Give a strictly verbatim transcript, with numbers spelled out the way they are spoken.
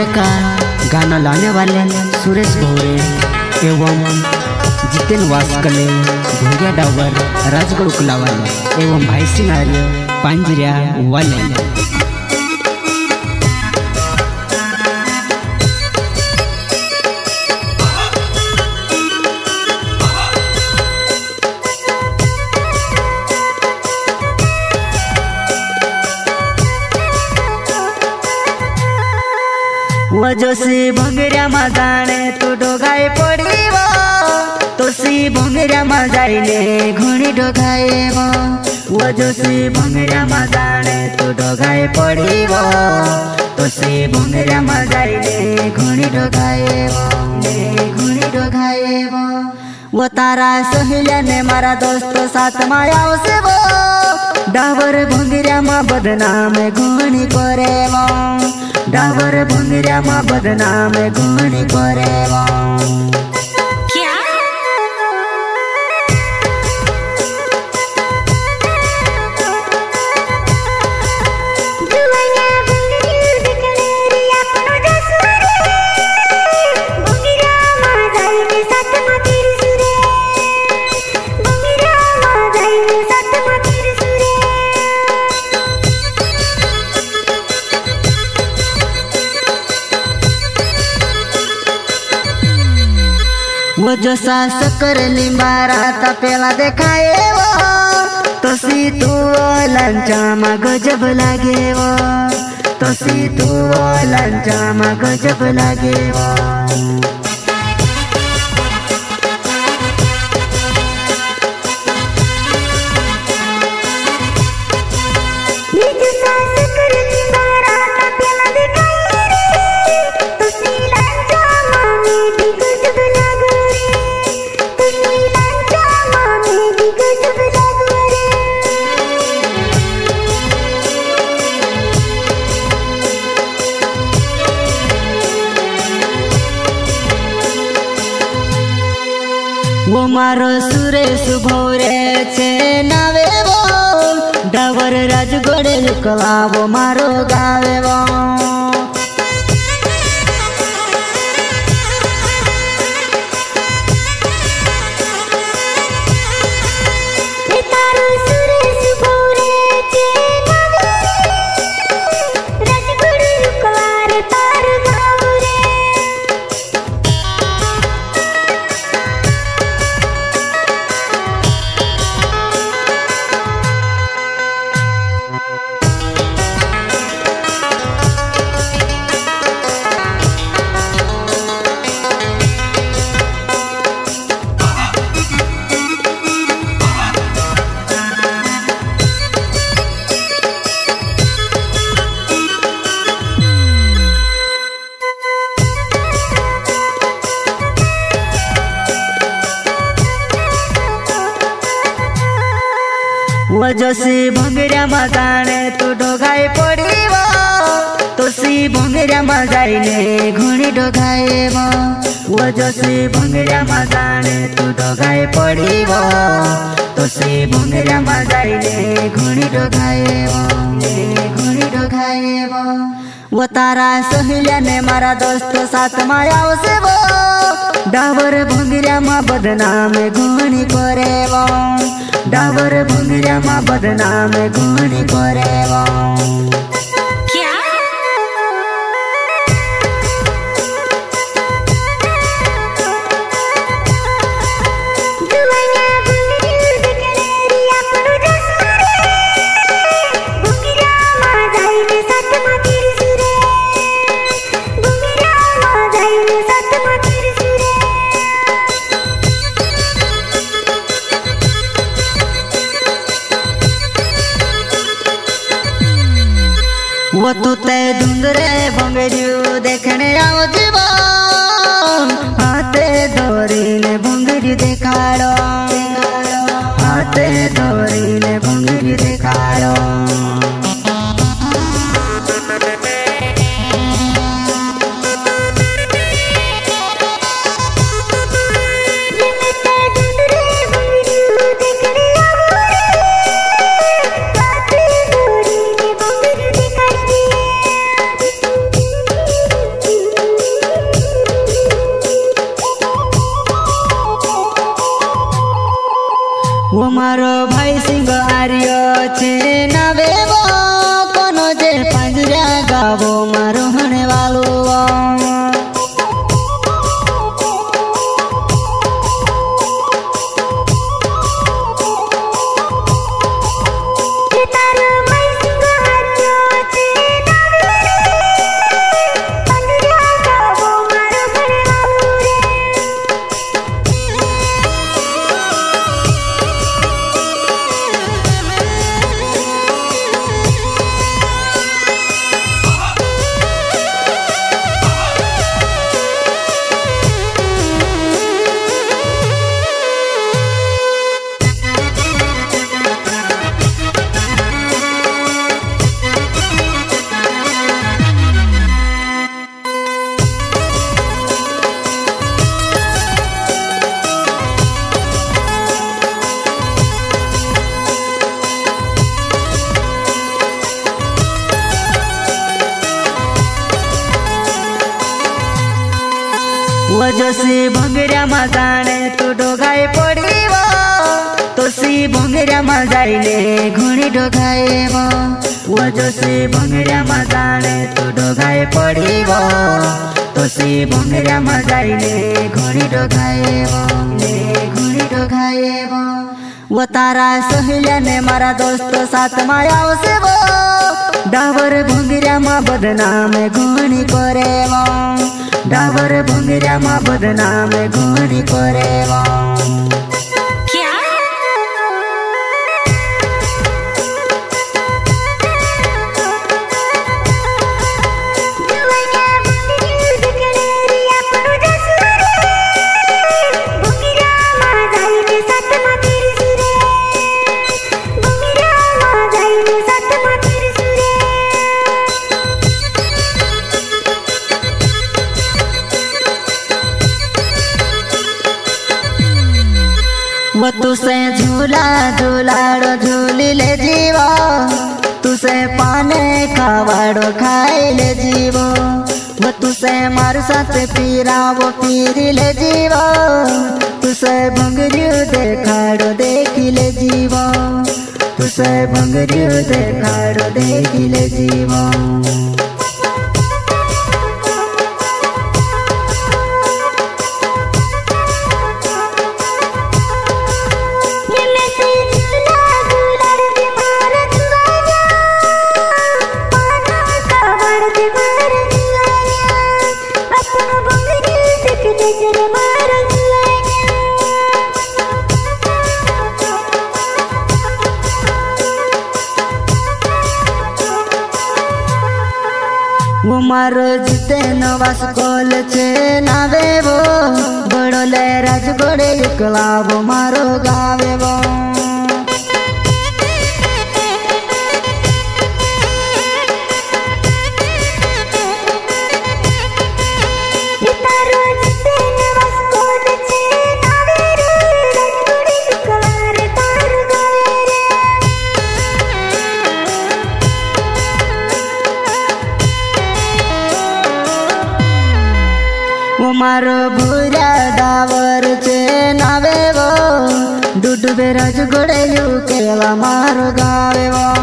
गाने का गाना लाने वाले सुरेश भोरे एवं जितेन वास्कले, भूरिया डावर, राजगढ़ उकला वाले एवं भाई सिंह आर्य पांजरिया वाले। वजोसी भंगरिया मा जाने तू डोगाए पड़ी वो, तो सी भंगरिया मा जाइले घुणी डोगाए वो। वजोसी भंगरिया मा जाने तू डोगाए पड़ी वो, तो सी भंगरिया मा जाइले घुणी डोगाए वो, घुणी डोगाए वो। वो तारा सहेलिया ने मारा दोस्त साथ माया से वो, डावर भंगरिया मा बदनाम घुणी करे वो, डावर भंगरिया मा बदनाम घुणी करे वो। वो जो सास कर लिंबारा ता पेला देखाए वो, तो सी तू लंचा मा गजब लागे वो, तो सी तू लंचा मा गजब लागे वो। वो मारो सुरेश भोरे छे नावे वो, डावर राजगढ़ उकला वो मारो गावे वो। वजोसी भंगरिया मा जाने तू डोगाए पड़ी वो, तो सी भंगरिया मा जाइले घुणी डोगाए वो। वजोसी भंगरिया मा जाने तू डोगाए पड़ी वो, तो सी भंगरिया मा जाइले घुणी डोगाए वो, घुणी डोगाए वो। वो तारा सहेलिया ने मारा दोस्त साथ माया से वो, डावर भंगरिया मा बदनाम घुणी करे वो, डावर भंगरिया मा बदनाम घुणी करे वो। वो तू ते डूंगरे भंगरियो देखने आओ जीवा, हाथे धोरी ने भंगरी देखाड़ो, हाथे धोरी ने भंगरी देखाड़ो। भाई सिंह आर्य छे नावे वो कोनो जे पंजरा गावो मारो हणे वालो वजोसी भंगरिया मा जाने तू डोगाई पड़ी वो तो सी भंगरिया मा जाइले घुणी डोगाए वो वजोसी भंगरिया मा जाने तू डोगाई पड़ी वो तो सी भंगरिया मा जाइले घुणी डोगाए वो ले घुणी डोगाए वो वो तारा सहेलिया ने मारा दोस्त साथ में आवसे वो डावर भंगरिया मा बदनाम घुणी करे वो डावर भंगरिया मा बदनाम घुणी करे वो वो तुसे झूला झूलाड़ो झूली ले जीवो तुसे पाने खावाड़ो खाई ले जीवो वो तुसे मार साथ पीरावो पीरी ले जीवो तुसे भंगरियो देखाड़ो देखी ले जीवो तुसे भंगरियो देखाड़ो देखी ले जीवो वो मारो जितेन वास्कोल छे नावे वो बड़ो ले राजगोड़े एकला वो मारो गावे वो मारो भूरा डावर छे नावे वो डुडबे राजगोड़े केला मारो गावे वो